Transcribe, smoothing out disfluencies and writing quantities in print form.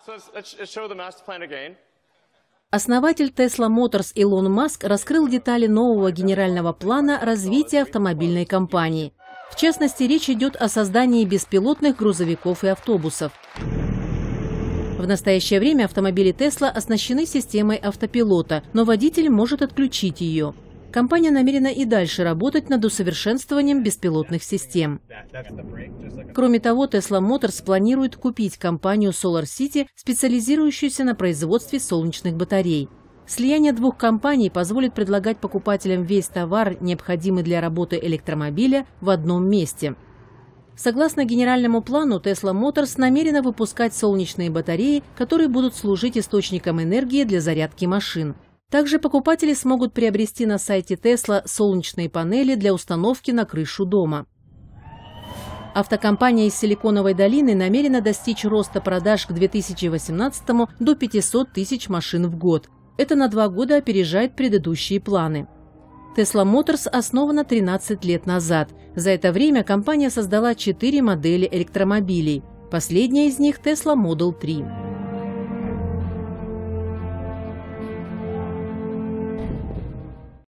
Основатель Tesla Motors Илон Маск раскрыл детали нового генерального плана развития автомобильной компании. В частности, речь идет о создании беспилотных грузовиков и автобусов. В настоящее время автомобили Tesla оснащены системой автопилота, но водитель может отключить ее. Компания намерена и дальше работать над усовершенствованием беспилотных систем. Кроме того, Tesla Motors планирует купить компанию SolarCity, специализирующуюся на производстве солнечных батарей. Слияние двух компаний позволит предлагать покупателям весь товар, необходимый для работы электромобиля, в одном месте. Согласно генеральному плану, Tesla Motors намерена выпускать солнечные батареи, которые будут служить источником энергии для зарядки машин. Также покупатели смогут приобрести на сайте Tesla солнечные панели для установки на крышу дома. Автокомпания из Силиконовой долины намерена достичь роста продаж к 2018 до 500 тысяч машин в год. Это на 2 года опережает предыдущие планы. Tesla Motors основана 13 лет назад. За это время компания создала 4 модели электромобилей. Последняя из них – Tesla Model 3.